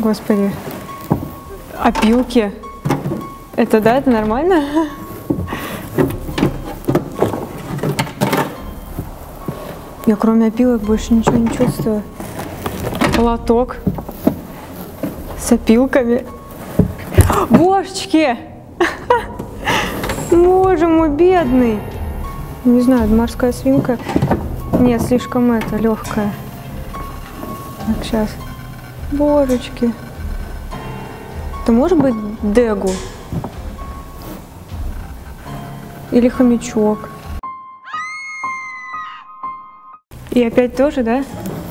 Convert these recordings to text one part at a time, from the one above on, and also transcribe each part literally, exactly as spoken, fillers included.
Господи. Опилки. Это да, это нормально? Я кроме опилок больше ничего не чувствую. Лоток с опилками. Божечки! Боже мой, бедный! Не знаю, морская свинка. Нет, слишком это, легкая. Так, сейчас. Божечки. Это может быть дегу? Или хомячок? И опять тоже, да?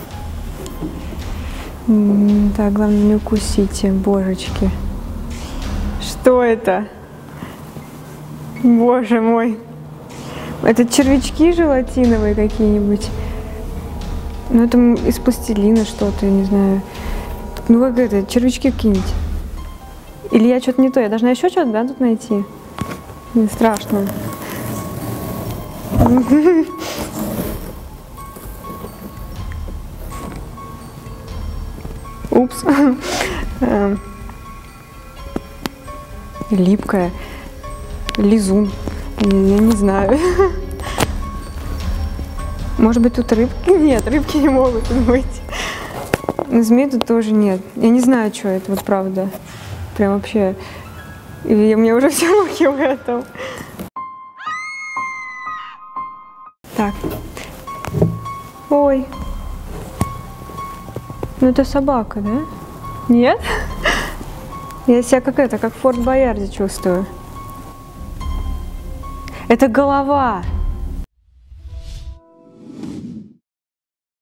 М-м, так, главное не укусите, божечки. Что это? Боже мой. Это червячки желатиновые какие-нибудь? Ну, это из пластилина что-то, я не знаю. Ну, как это, червячки какие-нибудь. Или я что-то не то, я должна еще что-то, да, тут найти? Не страшно. Упс. Липкая. Лизун. Я не знаю. Может быть, тут рыбки? Нет, рыбки не могут тут быть. Змей тут тоже нет. Я не знаю, что это, вот правда. Прям вообще. И у меня уже все руки в этом. Так. Ой. Ну это собака, да? Нет? Я себя как это, как в Форт Боярде чувствую. Это голова.